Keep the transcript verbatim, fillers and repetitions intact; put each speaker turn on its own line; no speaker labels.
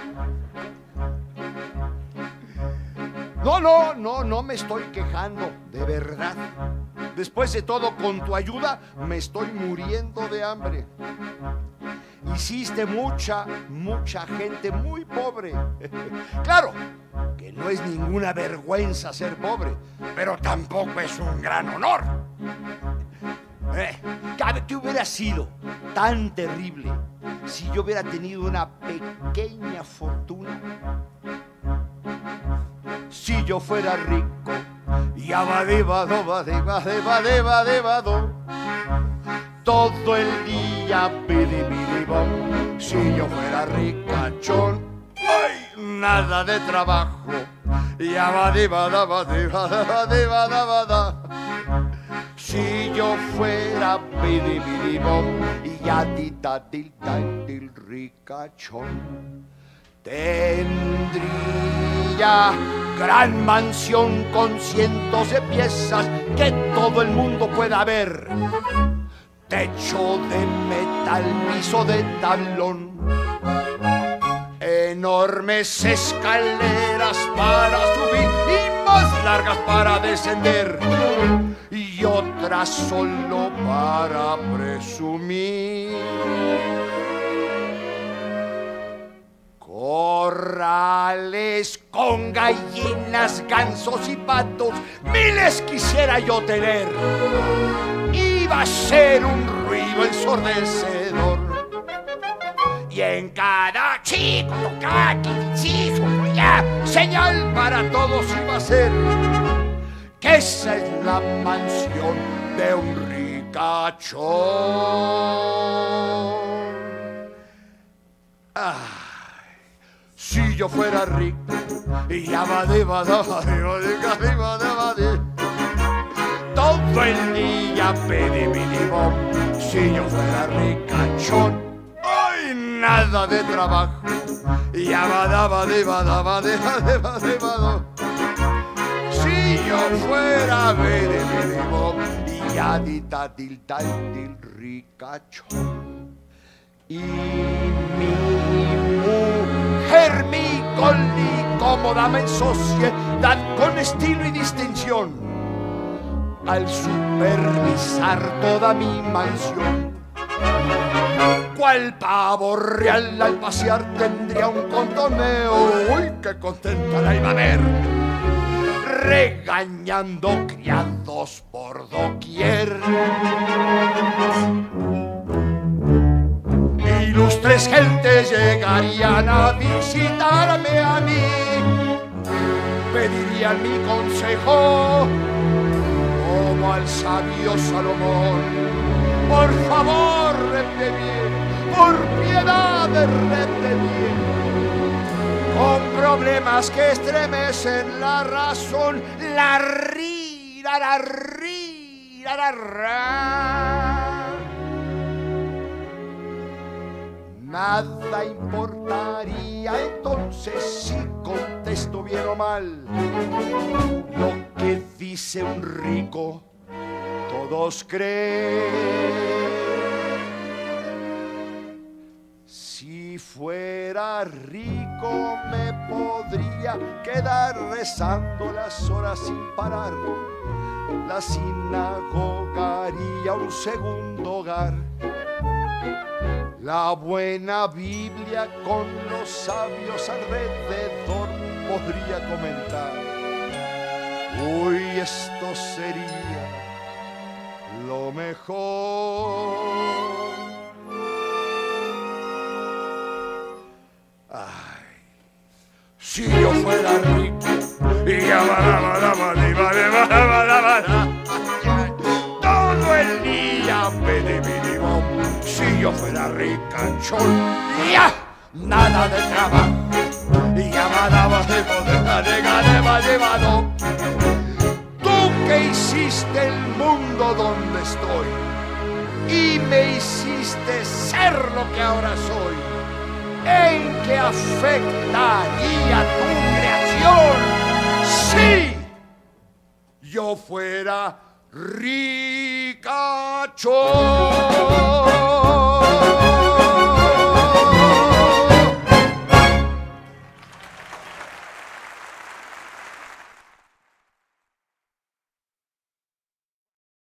No, no, no, no me estoy quejando, de verdad. Después de todo, con tu ayuda, me estoy muriendo de hambre. Hiciste mucha, mucha gente muy pobre. Claro, que no es ninguna vergüenza ser pobre, pero tampoco es un gran honor. Eh, ¿qué hubiera sido tan terrible si yo hubiera tenido una pequeña fortuna? Si yo fuera rico, yabadibado, badibadibadibado, badibado, todo el día pidibidibom. Si yo fuera ricachón, ¡ay! Nada de trabajo, yabadibada, badibada, badibada, badibada. Si yo fuera pidibidibom y yatitatiltatil ricachón, tendría gran mansión con cientos de piezas que todo el mundo pueda ver. Techo de metal, piso de tablón, enormes escaleras para subir y más largas para descender, y otras solo para presumir. Corrales con gallinas, gansos y patos, miles quisiera yo tener. Iba a ser un ruido ensordecedor, y en cada chico, tocaque, inciso, ya, señal para todos iba a ser que esa es la mansión de un ricachón. Ah. Si yo fuera rico, y todo el día pedibidibom. Si yo fuera ricachón, ¡ay! Nada de trabajo, y si yo fuera pedibidibom y yaditatiltatil ricachón, y mi mujer, mi coli, cómoda en sociedad, con estilo y distinción, al supervisar toda mi mansión, cual pavo real al pasear tendría un contoneo. ¡Uy, qué contenta la iba a ver! Regañando criados por doquier. Ilustres gentes llegarían a visitarme a mí, pedirían mi consejo como al sabio Salomón. Por favor, rete bien, por piedad, rete bien, con problemas que estremecen la razón, la ri, la la ri, la la ra. Nada importaría entonces si contesto bien o mal. Lo que dice un rico, todos creen. Si fuera rico me podría quedar rezando las horas sin parar. La sinagoga haría un segundo hogar. La buena Biblia con los sabios alrededor podría comentar. Uy, esto sería lo mejor. Ay, si yo fuera rico, y todo el día pedibidibom. Si yo fuera ricachón, ya, nada de trabajo, y llamadaba de poder, de llevado. Tú que hiciste el mundo donde estoy, y me hiciste ser lo que ahora soy, ¿en qué afectaría tu creación si yo fuera ricachón?